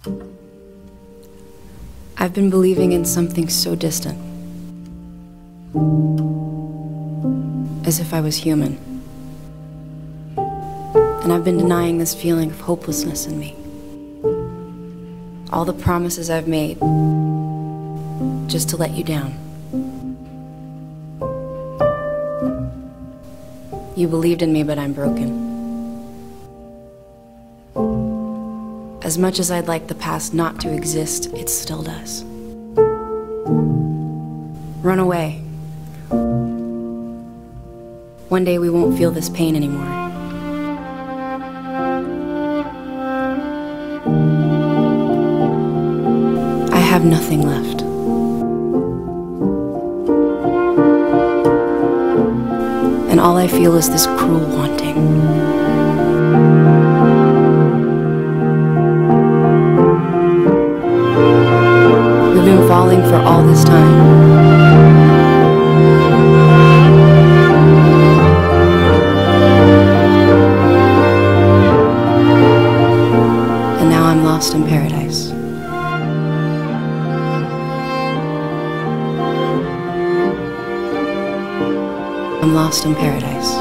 I've been believing in something so distant, as if I was human. And I've been denying this feeling of hopelessness in me. All the promises I've made, just to let you down. You believed in me, but I'm broken. As much as I'd like the past not to exist, it still does. Run away. One day we won't feel this pain anymore. I have nothing left. And all I feel is this cruel wanting. We've been falling for all this time. And now I'm lost in paradise. I'm lost in paradise.